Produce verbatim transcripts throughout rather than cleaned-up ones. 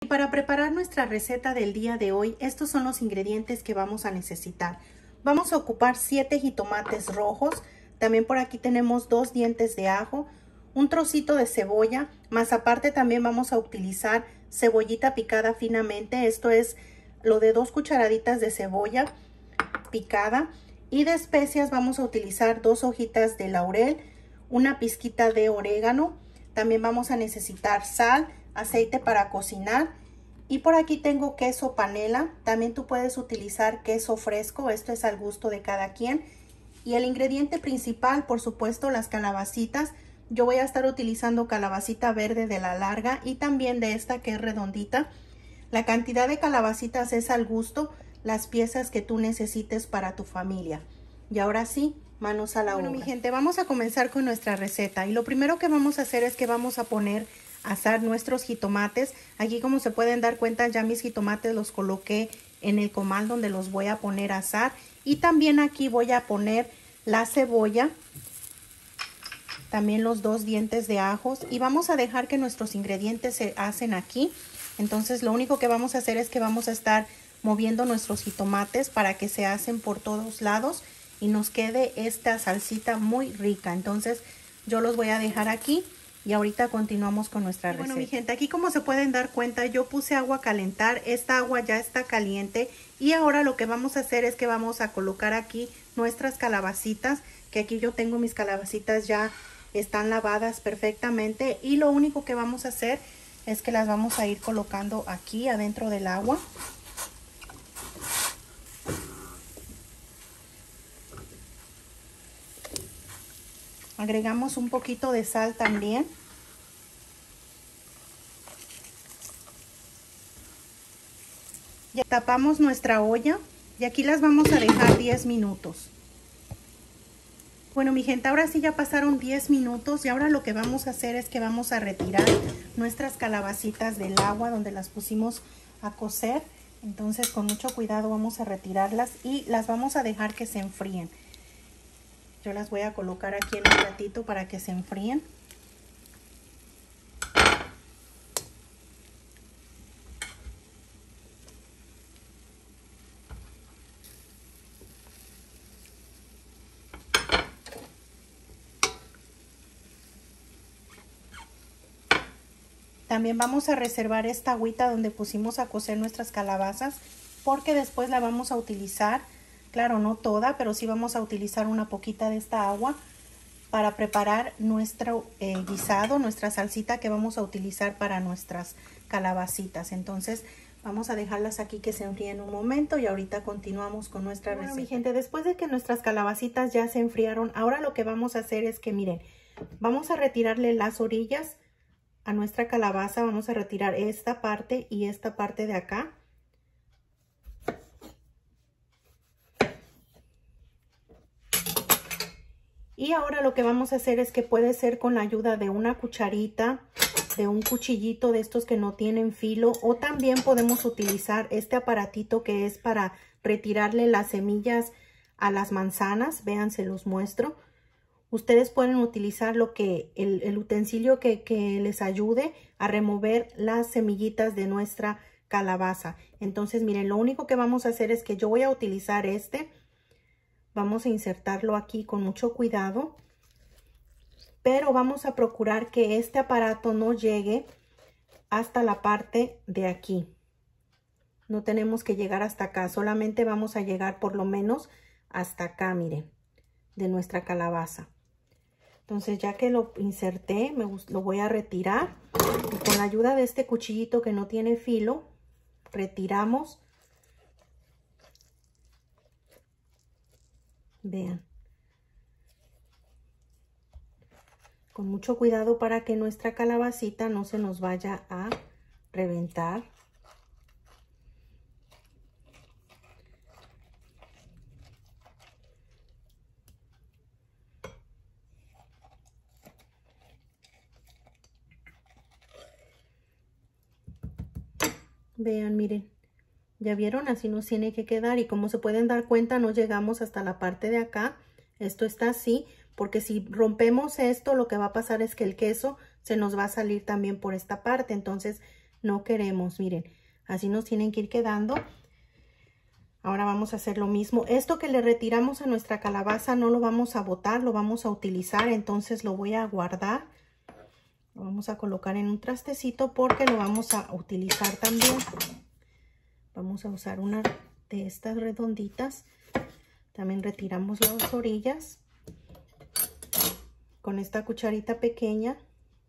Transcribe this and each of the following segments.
Y para preparar nuestra receta del día de hoy, estos son los ingredientes que vamos a necesitar. Vamos a ocupar siete jitomates rojos, también por aquí tenemos dos dientes de ajo, un trocito de cebolla, más aparte también vamos a utilizar cebollita picada finamente, esto es lo de dos cucharaditas de cebolla picada, y de especias vamos a utilizar dos hojitas de laurel, una pizquita de orégano, también vamos a necesitar sal, aceite para cocinar, y por aquí tengo queso panela, también tú puedes utilizar queso fresco, esto es al gusto de cada quien. Y el ingrediente principal, por supuesto, las calabacitas. Yo voy a estar utilizando calabacita verde de la larga y también de esta que es redondita. La cantidad de calabacitas es al gusto, las piezas que tú necesites para tu familia. Y ahora sí, manos a la obra. Bueno, mi gente, vamos a comenzar con nuestra receta. Y lo primero que vamos a hacer es que vamos a poner a asar nuestros jitomates. Aquí, como se pueden dar cuenta, ya mis jitomates los coloqué en el comal donde los voy a poner a asar. Y también aquí voy a poner la cebolla, también los dos dientes de ajos, y vamos a dejar que nuestros ingredientes se hacen aquí. Entonces lo único que vamos a hacer es que vamos a estar moviendo nuestros jitomates para que se hacen por todos lados y nos quede esta salsita muy rica. Entonces yo los voy a dejar aquí y ahorita continuamos con nuestra receta. Bueno, mi gente, aquí como se pueden dar cuenta, yo puse agua a calentar. Esta agua ya está caliente y ahora lo que vamos a hacer es que vamos a colocar aquí nuestras calabacitas, que aquí yo tengo mis calabacitas ya están lavadas perfectamente, y lo único que vamos a hacer es que las vamos a ir colocando aquí adentro del agua. Agregamos un poquito de sal también. Ya tapamos nuestra olla y aquí las vamos a dejar diez minutos. Bueno, mi gente, ahora sí ya pasaron diez minutos y ahora lo que vamos a hacer es que vamos a retirar nuestras calabacitas del agua donde las pusimos a cocer. Entonces con mucho cuidado vamos a retirarlas y las vamos a dejar que se enfríen. Yo las voy a colocar aquí en un platito para que se enfríen. También vamos a reservar esta agüita donde pusimos a cocer nuestras calabazas, porque después la vamos a utilizar, claro, no toda, pero sí vamos a utilizar una poquita de esta agua para preparar nuestro eh, guisado, nuestra salsita que vamos a utilizar para nuestras calabacitas. Entonces vamos a dejarlas aquí que se enfríen un momento y ahorita continuamos con nuestra receta. Bueno, mi gente, después de que nuestras calabacitas ya se enfriaron, ahora lo que vamos a hacer es que, miren, vamos a retirarle las orillas a nuestra calabaza. Vamos a retirar esta parte y esta parte de acá. Y ahora lo que vamos a hacer es que puede ser con la ayuda de una cucharita, de un cuchillito de estos que no tienen filo, o también podemos utilizar este aparatito que es para retirarle las semillas a las manzanas. Vean, se los muestro. Ustedes pueden utilizar lo que el, el utensilio que, que les ayude a remover las semillitas de nuestra calabaza. Entonces, miren, lo único que vamos a hacer es que yo voy a utilizar este. Vamos a insertarlo aquí con mucho cuidado. Pero vamos a procurar que este aparato no llegue hasta la parte de aquí. No tenemos que llegar hasta acá. Solamente vamos a llegar por lo menos hasta acá, miren, de nuestra calabaza. Entonces ya que lo inserté, me, lo voy a retirar. Y con la ayuda de este cuchillito que no tiene filo, retiramos. Vean. Con mucho cuidado para que nuestra calabacita no se nos vaya a reventar. Vean, miren, ya vieron, así nos tiene que quedar, y como se pueden dar cuenta no llegamos hasta la parte de acá. Esto está así porque si rompemos esto, lo que va a pasar es que el queso se nos va a salir también por esta parte. Entonces no queremos, miren, así nos tienen que ir quedando. Ahora vamos a hacer lo mismo. Esto que le retiramos a nuestra calabaza no lo vamos a botar, lo vamos a utilizar, entonces lo voy a guardar. Lo vamos a colocar en un trastecito porque lo vamos a utilizar también. Vamos a usar una de estas redonditas. También retiramos las orillas con esta cucharita pequeña.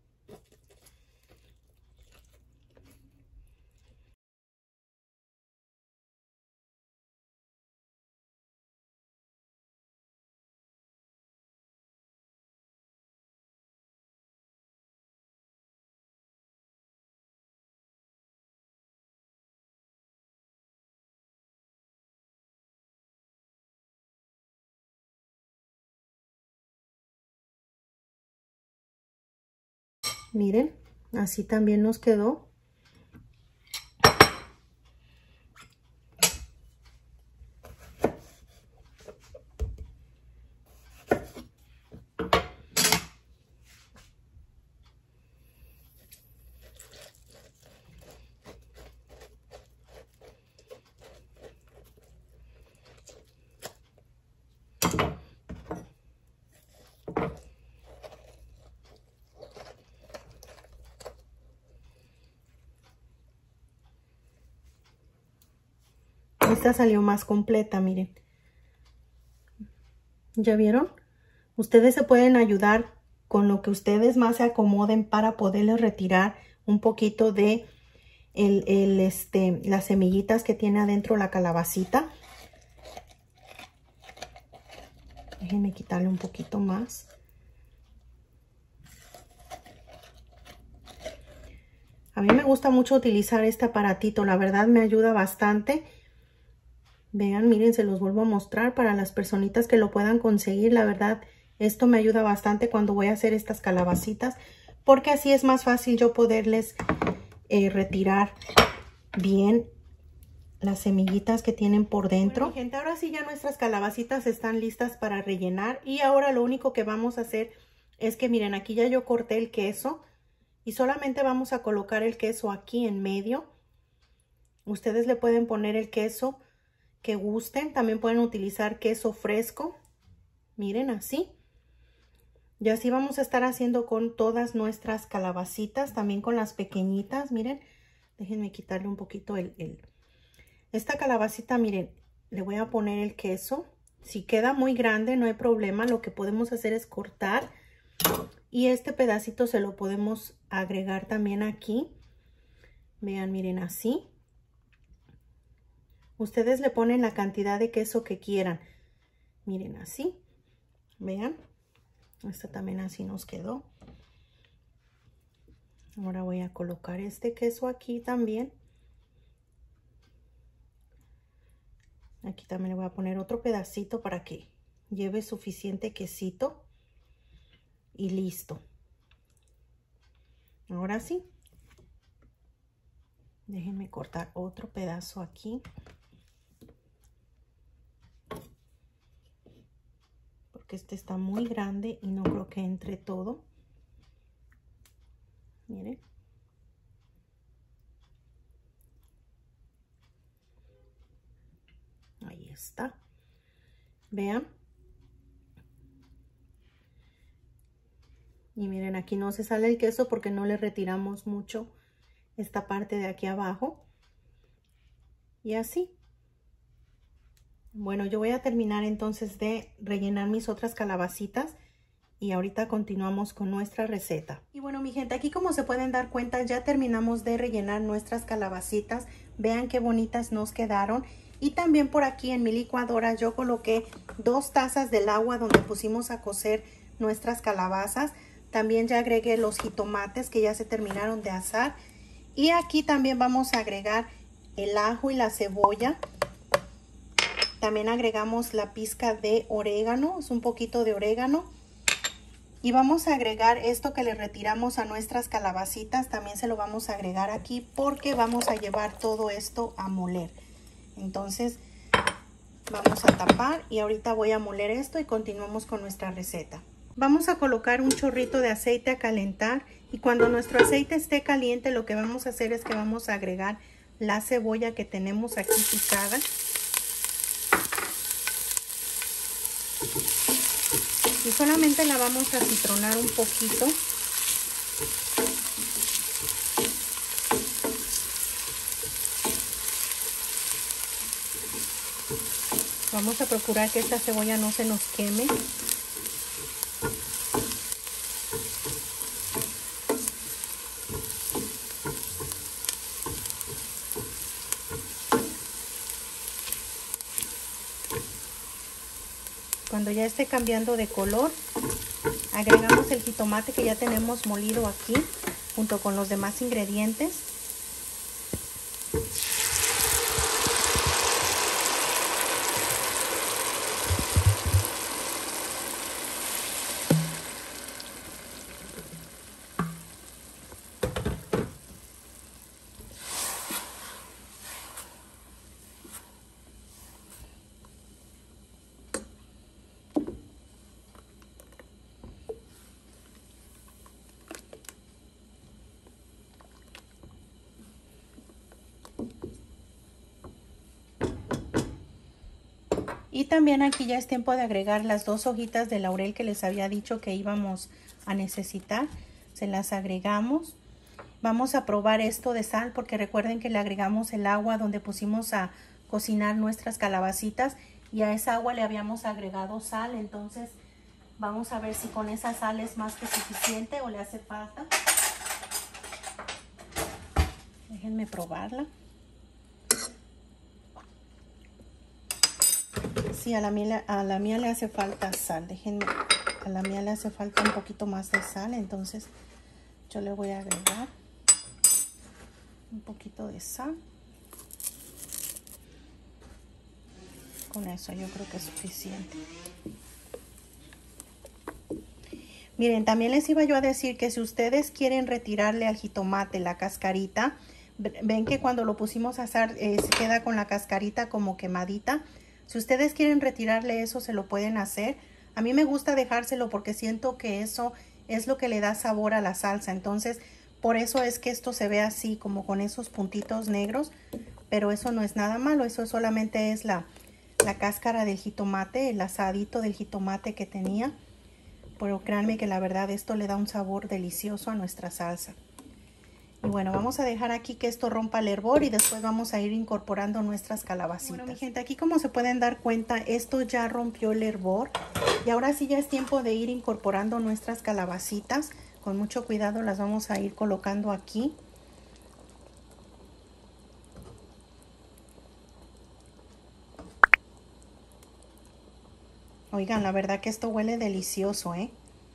Miren, así también nos quedó. Esta salió más completa, miren. ¿Ya vieron? Ustedes se pueden ayudar con lo que ustedes más se acomoden para poderles retirar un poquito de el, el, este, las semillitas que tiene adentro la calabacita. Déjenme quitarle un poquito más. A mí me gusta mucho utilizar este aparatito, la verdad me ayuda bastante. Vean, miren, se los vuelvo a mostrar para las personitas que lo puedan conseguir. La verdad, esto me ayuda bastante cuando voy a hacer estas calabacitas, porque así es más fácil yo poderles eh, retirar bien las semillitas que tienen por dentro. Bueno, gente, ahora sí ya nuestras calabacitas están listas para rellenar. Y ahora lo único que vamos a hacer es que, miren, aquí ya yo corté el queso. Y solamente vamos a colocar el queso aquí en medio. Ustedes le pueden poner el queso que gusten. También pueden utilizar queso fresco. Miren, así. Y así vamos a estar haciendo con todas nuestras calabacitas. También con las pequeñitas, miren. Déjenme quitarle un poquito el... el... Esta calabacita, miren, le voy a poner el queso. Si queda muy grande, no hay problema. Lo que podemos hacer es cortar. Y este pedacito se lo podemos agregar también aquí. Vean, miren, así. Ustedes le ponen la cantidad de queso que quieran. Miren, así. Vean. Esta también así nos quedó. Ahora voy a colocar este queso aquí también. Aquí también le voy a poner otro pedacito para que lleve suficiente quesito. Y listo. Ahora sí. Déjenme cortar otro pedazo aquí. Porque este está muy grande y no creo que entre todo. Miren. Ahí está. Vean. Y miren, aquí no se sale el queso porque no le retiramos mucho esta parte de aquí abajo. Y así. Bueno, yo voy a terminar entonces de rellenar mis otras calabacitas. Y ahorita continuamos con nuestra receta. Y bueno, mi gente, aquí como se pueden dar cuenta, ya terminamos de rellenar nuestras calabacitas. Vean qué bonitas nos quedaron. Y también por aquí en mi licuadora yo coloqué dos tazas del agua donde pusimos a cocer nuestras calabazas. También ya agregué los jitomates que ya se terminaron de asar. Y aquí también vamos a agregar el ajo y la cebolla. También agregamos la pizca de orégano, es un poquito de orégano. Y vamos a agregar esto que le retiramos a nuestras calabacitas. También se lo vamos a agregar aquí porque vamos a llevar todo esto a moler. Entonces vamos a tapar y ahorita voy a moler esto y continuamos con nuestra receta. Vamos a colocar un chorrito de aceite a calentar Y cuando nuestro aceite esté caliente, lo que vamos a hacer es que vamos a agregar la cebolla que tenemos aquí picada. Y solamente la vamos a citronar un poquito. Vamos a procurar que esta cebolla no se nos queme. Cuando ya esté cambiando de color, agregamos el jitomate que ya tenemos molido aquí, junto con los demás ingredientes. Y también aquí ya es tiempo de agregar las dos hojitas de laurel que les había dicho que íbamos a necesitar. Se las agregamos. Vamos a probar esto de sal porque recuerden que le agregamos el agua donde pusimos a cocinar nuestras calabacitas y a esa agua le habíamos agregado sal. Entonces vamos a ver si con esa sal es más que suficiente o le hace falta. Déjenme probarla. Sí, a la, mía, a la mía le hace falta sal. Déjenme, a la mía le hace falta un poquito más de sal. Entonces yo le voy a agregar un poquito de sal. Con eso yo creo que es suficiente. Miren, también les iba yo a decir que si ustedes quieren retirarle al jitomate la cascarita, ven que cuando lo pusimos a asar eh, se queda con la cascarita como quemadita. Si ustedes quieren retirarle eso, se lo pueden hacer. A mí me gusta dejárselo porque siento que eso es lo que le da sabor a la salsa. Entonces, por eso es que esto se ve así, como con esos puntitos negros. Pero eso no es nada malo, eso solamente es la, la cáscara del jitomate, el asadito del jitomate que tenía. Pero créanme que la verdad esto le da un sabor delicioso a nuestra salsa. Y bueno, vamos a dejar aquí que esto rompa el hervor y después vamos a ir incorporando nuestras calabacitas. Bueno, mi gente, aquí como se pueden dar cuenta, esto ya rompió el hervor. Y ahora sí ya es tiempo de ir incorporando nuestras calabacitas. Con mucho cuidado las vamos a ir colocando aquí. Oigan, la verdad que esto huele delicioso, ¿eh?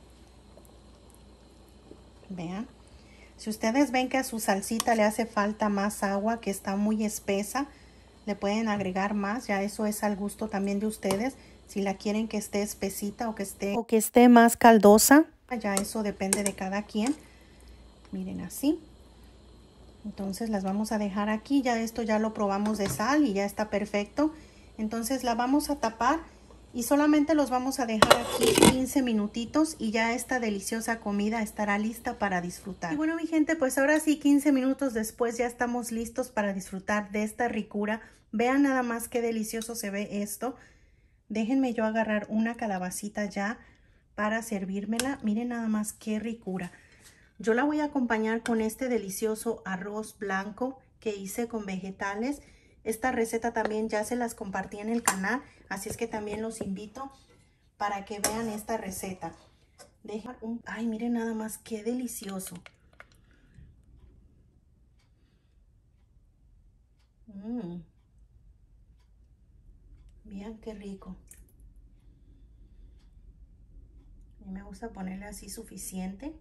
Vean. Si ustedes ven que a su salsita le hace falta más agua, que está muy espesa, le pueden agregar más. Ya eso es al gusto también de ustedes. Si la quieren que esté espesita o que esté, o que esté más caldosa, ya eso depende de cada quien. Miren así. Entonces las vamos a dejar aquí. Ya esto ya lo probamos de sal y ya está perfecto. Entonces la vamos a tapar. Y solamente los vamos a dejar aquí quince minutitos y ya esta deliciosa comida estará lista para disfrutar. Y bueno, mi gente, pues ahora sí, quince minutos después ya estamos listos para disfrutar de esta ricura. Vean nada más qué delicioso se ve esto. Déjenme yo agarrar una calabacita ya para servírmela. Miren nada más qué ricura. Yo la voy a acompañar con este delicioso arroz blanco que hice con vegetales. Esta receta también ya se las compartí en el canal, así es que también los invito para que vean esta receta. Dejen un... Ay, miren nada más qué delicioso. Mm. Vean qué rico. A mí me gusta ponerle así suficiente.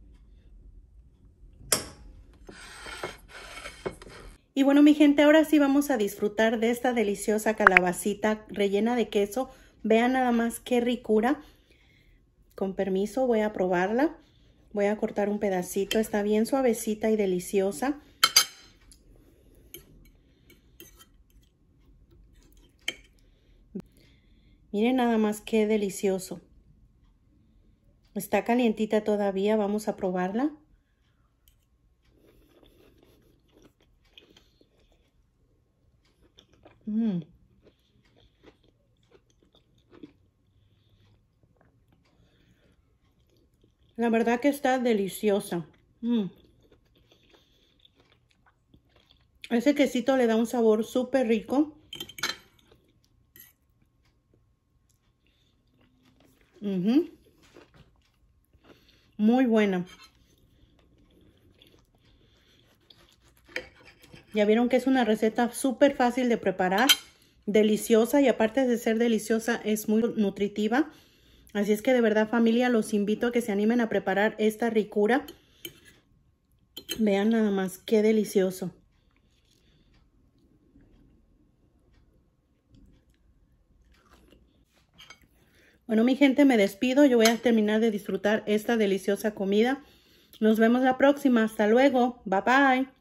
Y bueno, mi gente, ahora sí vamos a disfrutar de esta deliciosa calabacita rellena de queso. Vean nada más qué ricura. Con permiso, voy a probarla. Voy a cortar un pedacito. Está bien suavecita y deliciosa. Miren nada más qué delicioso. Está calientita todavía. Vamos a probarla. Mm. La verdad que está deliciosa. Mm. Ese quesito le da un sabor súper rico. Uh-huh. Muy buena. Ya vieron que es una receta súper fácil de preparar, deliciosa, y aparte de ser deliciosa es muy nutritiva. Así es que de verdad, familia, los invito a que se animen a preparar esta ricura. Vean nada más qué delicioso. Bueno, mi gente, me despido. Yo voy a terminar de disfrutar esta deliciosa comida. Nos vemos la próxima. Hasta luego. Bye bye.